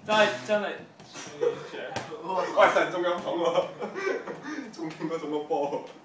真係我係神中音筒喎，仲勁過中個波。